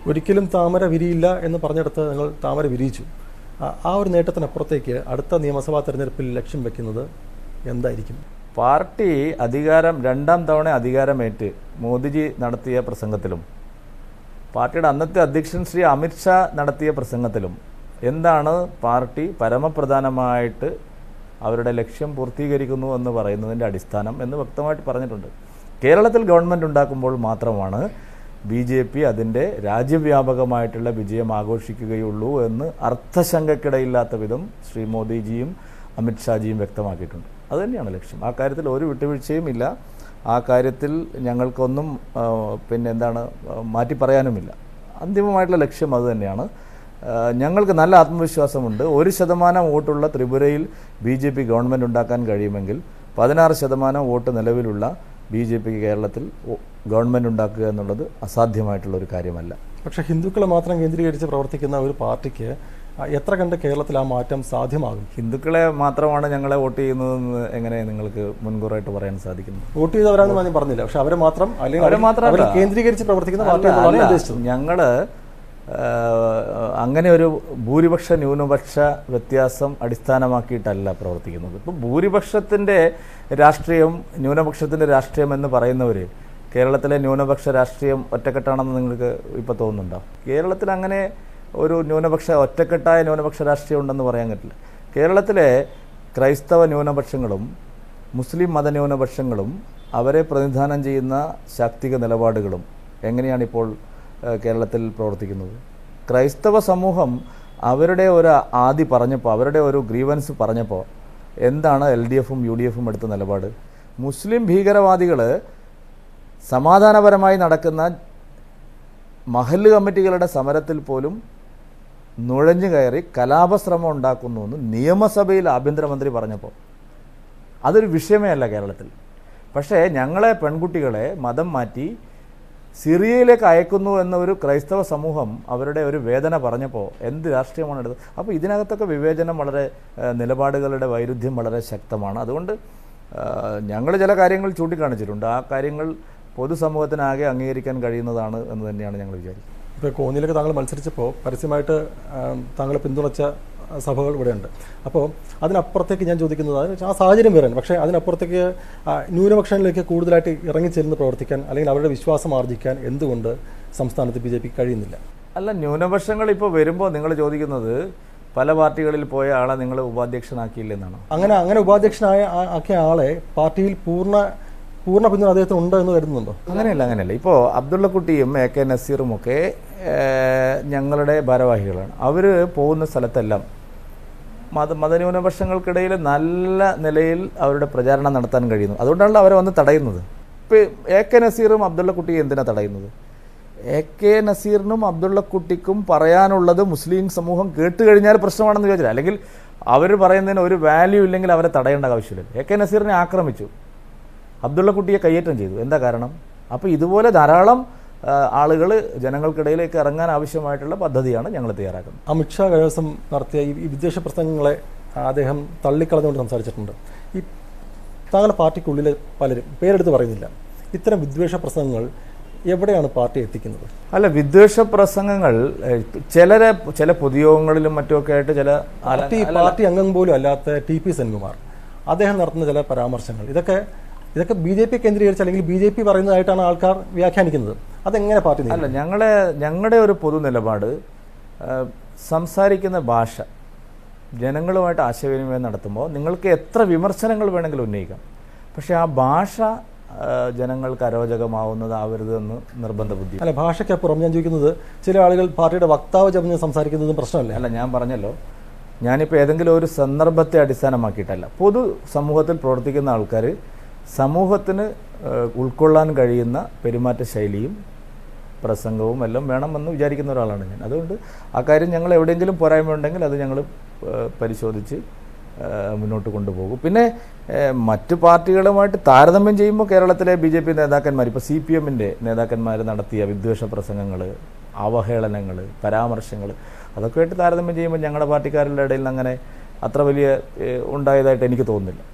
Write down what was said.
ഒരിക്കലും താമര വിരിയില്ല എന്ന് പറഞ്ഞിടത്ത് നിങ്ങൾ താമര വിരിയിച്ചു. ആ ഒരു നേട്ടത്തിനപ്പുറത്തേക്ക് അടുത്ത നിയമസഭാ തെരഞ്ഞെടുപ്പിൽ ലക്ഷ്യം വെക്കുന്നത് എന്തായിരിക്കും? പാർട്ടി രണ്ടാം തവണ അധികാരമേറ്റ് മോദിജി നടത്തിയ പ്രസംഗത്തിലും പാർട്ടിയുടെ അന്നത്തെ അധ്യക്ഷൻ ശ്രീ അമിത്ഷാ നടത്തിയ പ്രസംഗത്തിലും എന്താണ് പാർട്ടി പരമപ്രധാനമായിട്ട് അവരുടെ ലക്ഷ്യം പൂർത്തീകരിക്കുന്നു എന്ന് പറയുന്നതിൻ്റെ അടിസ്ഥാനം എന്ന് വ്യക്തമായിട്ട് പറഞ്ഞിട്ടുണ്ട്. കേരളത്തിൽ ഗവൺമെൻറ് ഉണ്ടാക്കുമ്പോൾ മാത്രമാണ് BJP അതിൻ്റെ രാജ്യവ്യാപകമായിട്ടുള്ള വിജയം ആഘോഷിക്കുകയുള്ളൂ എന്ന് അർത്ഥശങ്കക്കിടയില്ലാത്ത വിധം ശ്രീ മോദിജിയും അമിത്ഷാജിയും വ്യക്തമാക്കിയിട്ടുണ്ട്. അതുതന്നെയാണ് ലക്ഷ്യം. ആ കാര്യത്തിൽ ഒരു വിട്ടുവീഴ്ചയും ഇല്ല. ആ കാര്യത്തിൽ ഞങ്ങൾക്കൊന്നും മാറ്റി പറയാനുമില്ല. അന്തിമമായിട്ടുള്ള ലക്ഷ്യം അതുതന്നെയാണ്. ഞങ്ങൾക്ക് നല്ല ആത്മവിശ്വാസമുണ്ട്. 1% വോട്ടുള്ള ത്രിപുരയിൽ BJP ഗവൺമെൻറ് ഉണ്ടാക്കാൻ കഴിയുമെങ്കിൽ 16% വോട്ട് നിലവിലുള്ള BJPക്ക് കേരളത്തിൽ ഗവൺമെൻറ് ഉണ്ടാക്കുക എന്നുള്ളത് അസാധ്യമായിട്ടുള്ളൊരു കാര്യമല്ല. പക്ഷേ ഹിന്ദുക്കളെ മാത്രം കേന്ദ്രീകരിച്ച് പ്രവർത്തിക്കുന്ന ഒരു പാർട്ടിക്ക് എത്ര കണ്ട് കേരളത്തിൽ ആ മാറ്റം സാധ്യമാകും? ഹിന്ദുക്കളെ മാത്രമാണ് ഞങ്ങളെ വോട്ട് ചെയ്യുന്നതെന്ന് എങ്ങനെ നിങ്ങൾക്ക് മുൻകൂറായിട്ട് പറയാൻ സാധിക്കുന്നു? വോട്ട് ചെയ്തവരാണെന്ന് ഞാൻ പറഞ്ഞില്ല. പക്ഷെ അവരെ മാത്രം അല്ലെങ്കിൽ കേന്ദ്രീകരിച്ച് പ്രവർത്തിക്കുന്ന പാർട്ടി ഞങ്ങള് അങ്ങനെ ഒരു ഭൂരിപക്ഷ ന്യൂനപക്ഷ വ്യത്യാസം അടിസ്ഥാനമാക്കിയിട്ടല്ല പ്രവർത്തിക്കുന്നത്. ഇപ്പം ഭൂരിപക്ഷത്തിൻ്റെ രാഷ്ട്രീയം ന്യൂനപക്ഷത്തിൻ്റെ രാഷ്ട്രീയം എന്ന് പറയുന്നവർ കേരളത്തിലെ ന്യൂനപക്ഷ രാഷ്ട്രീയം ഒറ്റക്കെട്ടാണെന്ന് നിങ്ങൾക്ക് ഇപ്പോൾ തോന്നുന്നുണ്ടോ? കേരളത്തിൽ അങ്ങനെ ഒരു ഒറ്റക്കെട്ടായ ന്യൂനപക്ഷ രാഷ്ട്രീയം ഉണ്ടെന്ന് പറയാൻ പറ്റില്ല. കേരളത്തിലെ ക്രൈസ്തവ ന്യൂനപക്ഷങ്ങളും മുസ്ലിം മതന്യൂനപക്ഷങ്ങളും അവരെ പ്രതിനിധാനം ചെയ്യുന്ന ശാക്തിക നിലപാടുകളും എങ്ങനെയാണിപ്പോൾ കേരളത്തിൽ പ്രവർത്തിക്കുന്നത്? ക്രൈസ്തവ സമൂഹം അവരുടെ ഒരു ആദി പറഞ്ഞപ്പോൾ, അവരുടെ ഒരു ഗ്രീവൻസ് പറഞ്ഞപ്പോൾ എന്താണ് LDFും UDFും എടുത്ത നിലപാട്? മുസ്ലിം ഭീകരവാദികൾ സമാധാനപരമായി നടക്കുന്ന മഹല്ല് കമ്മിറ്റികളുടെ സമരത്തിൽ പോലും നുഴഞ്ഞു കയറി കലാപശ്രമം ഉണ്ടാക്കുന്നുവെന്ന് നിയമസഭയിൽ ആഭ്യന്തരമന്ത്രി പറഞ്ഞപ്പോൾ അതൊരു വിഷയമേ അല്ല കേരളത്തിൽ. പക്ഷേ ഞങ്ങളെ പെൺകുട്ടികളെ മതം മാറ്റി സിറിയയിലേക്ക് അയക്കുന്നു എന്ന ഒരു ക്രൈസ്തവ സമൂഹം അവരുടെ ഒരു വേദന പറഞ്ഞപ്പോൾ എന്ത് രാഷ്ട്രീയമാണ് എടുത്തത്? അപ്പോൾ ഇതിനകത്തൊക്കെ വിവേചനം നിലപാടുകളുടെ വൈരുദ്ധ്യം വളരെ ശക്തമാണ്. അതുകൊണ്ട് ഞങ്ങൾ ചില കാര്യങ്ങൾ ചൂണ്ടിക്കാണിച്ചിട്ടുണ്ട്. ആ കാര്യങ്ങൾ പൊതുസമൂഹത്തിനാകെ അംഗീകരിക്കാൻ കഴിയുന്നതാണ് എന്ന് തന്നെയാണ് ഞങ്ങൾ വിചാരിക്കുന്നത്. ഇപ്പോൾ കോന്നിയിലൊക്കെ താങ്കൾ മത്സരിച്ചപ്പോൾ പരസ്യമായിട്ട് താങ്കളെ പിന്തുണച്ച സഭകൾ ഇവിടെയുണ്ട്. അപ്പോൾ അതിനപ്പുറത്തേക്ക് ഞാൻ ചോദിക്കുന്നത്, ആ സാഹചര്യം വരാൻ, പക്ഷേ അതിനപ്പുറത്തേക്ക് ന്യൂനപക്ഷങ്ങളിലേക്ക് കൂടുതലായിട്ട് ഇറങ്ങിച്ചെല്ലുന്ന പ്രവർത്തിക്കാൻ അല്ലെങ്കിൽ അവരുടെ വിശ്വാസം ആർജിക്കാൻ എന്തുകൊണ്ട് സംസ്ഥാനത്ത് BJP കഴിയുന്നില്ല? അല്ല, ന്യൂനപക്ഷങ്ങൾ ഇപ്പോൾ വരുമ്പോൾ നിങ്ങൾ ചോദിക്കുന്നത് പല പാർട്ടികളിൽ പോയ ആളെ നിങ്ങൾ ഉപാധ്യക്ഷനാക്കിയില്ലെന്നാണ്. അങ്ങനെ ആക്കിയ ആളെ പാർട്ടിയിൽ പൂർണ്ണ പിന്തുണ അദ്ദേഹത്തിന് ഉണ്ട് എന്ന് കരുതുന്നുണ്ടോ? അങ്ങനെയല്ല. ഇപ്പോൾ അബ്ദുള്ളക്കുട്ടിയും AK നസീറും ഒക്കെ ഞങ്ങളുടെ ഭാരവാഹികളാണ്. അവർ പോകുന്ന സ്ഥലത്തെല്ലാം മതന്യൂനപക്ഷങ്ങൾക്കിടയിൽ നല്ല നിലയിൽ അവരുടെ പ്രചാരണം നടത്താൻ കഴിയുന്നു. അതുകൊണ്ടാണല്ലോ അവരെ വന്ന് തടയുന്നത്. ഇപ്പോൾ AK നസീറും അബ്ദുള്ളക്കുട്ടിയും എന്തിനാണ് തടയുന്നത്? AK നസീറിനും അബ്ദുള്ളക്കുട്ടിക്കും പറയാനുള്ളത് മുസ്ലിം സമൂഹം കേട്ട് കഴിഞ്ഞാൽ പ്രശ്നമാണെന്ന് വിചാരിച്ചില്ല. അല്ലെങ്കിൽ അവർ പറയുന്നതിന് ഒരു വാല്യൂ ഇല്ലെങ്കിൽ അവരെ തടയേണ്ട ആവശ്യമില്ല. AK നസീറിനെ ആക്രമിച്ചു, അബ്ദുള്ളക്കുട്ടിയെ കയ്യേറ്റം ചെയ്തു. എന്താ കാരണം? അപ്പോൾ ഇതുപോലെ ധാരാളം ആളുകൾ ജനങ്ങൾക്കിടയിലേക്ക് ഇറങ്ങാൻ ആവശ്യമായിട്ടുള്ള പദ്ധതിയാണ് ഞങ്ങൾ തയ്യാറാക്കുന്നത്. അമിത്ഷാ കഴിഞ്ഞ ദിവസം നടത്തിയ ഈ വിദ്വേഷ പ്രസംഗങ്ങളെ അദ്ദേഹം തള്ളിക്കളഞ്ഞുകൊണ്ട് സംസാരിച്ചിട്ടുണ്ട്. ഈ താങ്കളുടെ പാർട്ടിക്കുള്ളിൽ പലരും പേരെടുത്ത് പറയുന്നില്ല. ഇത്തരം വിദ്വേഷ പ്രസംഗങ്ങൾ എവിടെയാണ് പാർട്ടി എത്തിക്കുന്നത്? അല്ല, വിദ്വേഷ പ്രസംഗങ്ങൾ ചില പൊതുയോഗങ്ങളിലും മറ്റുമൊക്കെ ആയിട്ട് പാർട്ടി അംഗം പോലും അല്ലാത്ത TP സെൻകുമാർ അദ്ദേഹം നടത്തുന്ന ചില പരാമർശങ്ങൾ ഇതൊക്കെ BJP കേന്ദ്രീകരിച്ച് അല്ലെങ്കിൽ BJP പറയുന്നതായിട്ടാണ് ആൾക്കാർ വ്യാഖ്യാനിക്കുന്നത്. അതെങ്ങനെ പാർട്ടി? അല്ല, ഞങ്ങളുടെ ഒരു പൊതു നിലപാട് സംസാരിക്കുന്ന ഭാഷ ജനങ്ങളുമായിട്ട് ആശയവിനിമയം നടത്തുമ്പോൾ നിങ്ങൾക്ക് എത്ര വിമർശനങ്ങൾ വേണമെങ്കിലും ഉന്നയിക്കാം. പക്ഷേ ആ ഭാഷ ജനങ്ങൾക്ക് അരോചകമാവുന്നതാവരുത് എന്ന് നിർബന്ധ ബുദ്ധി. അല്ല, ഭാഷയ്ക്കപ്പുറം ഞാൻ ചോദിക്കുന്നത്, ചില ആളുകൾ പാർട്ടിയുടെ വക്താവ് ജപഞ്ഞ് സംസാരിക്കുന്നതും പ്രശ്നമല്ലേ? അല്ല, ഞാൻ പറഞ്ഞല്ലോ, ഞാനിപ്പോൾ ഏതെങ്കിലും ഒരു സന്ദർഭത്തെ അടിസ്ഥാനമാക്കിയിട്ടല്ല. പൊതു സമൂഹത്തിൽ പ്രവർത്തിക്കുന്ന ആൾക്കാർ സമൂഹത്തിന് ഉൾക്കൊള്ളാൻ കഴിയുന്ന പെരുമാറ്റ ശൈലിയും പ്രസംഗവും എല്ലാം വേണമെന്ന് വിചാരിക്കുന്ന ഒരാളാണ് ഞാൻ. അതുകൊണ്ട് ആ കാര്യം ഞങ്ങൾ എവിടെയെങ്കിലും പോരായ്മ ഉണ്ടെങ്കിൽ അത് ഞങ്ങൾ പരിശോധിച്ച് മുന്നോട്ട് കൊണ്ടുപോകും. പിന്നെ മറ്റു പാർട്ടികളുമായിട്ട് താരതമ്യം ചെയ്യുമ്പോൾ കേരളത്തിലെ BJP നേതാക്കന്മാർ, ഇപ്പോൾ CPMൻ്റെ നേതാക്കന്മാർ നടത്തിയ വിദ്വേഷ പ്രസംഗങ്ങൾ, അവഹേളനങ്ങൾ, പരാമർശങ്ങൾ, അതൊക്കെ ആയിട്ട് താരതമ്യം ചെയ്യുമ്പോൾ ഞങ്ങളുടെ പാർട്ടിക്കാരുടെ ഇടയിൽ അങ്ങനെ അത്ര വലിയ ഉണ്ടായതായിട്ട് എനിക്ക് തോന്നുന്നില്ല.